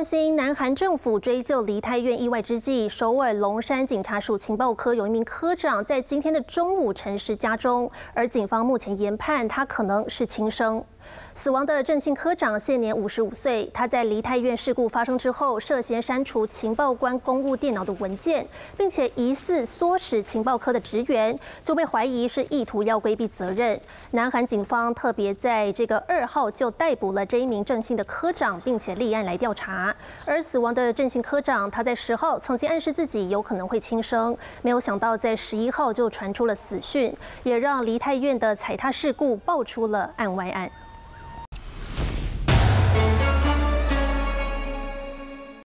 新南韩政府追究梨泰院意外之际，首尔龙山警察署情报科有一名科长在今天的中午陈尸家中，而警方目前研判他可能是轻生。死亡的郑姓科长现年55岁，他在梨泰院事故发生之后，涉嫌删除情报官公务电脑的文件，并且疑似唆使情报科的职员，就被怀疑是意图要规避责任。南韩警方特别在这个2号就逮捕了这一名郑姓的科长，并且立案来调查。而死亡的郑姓科长，他在10号曾经暗示自己有可能会轻生，没有想到在11号就传出了死讯，也让梨泰院的踩踏事故爆出了案外案。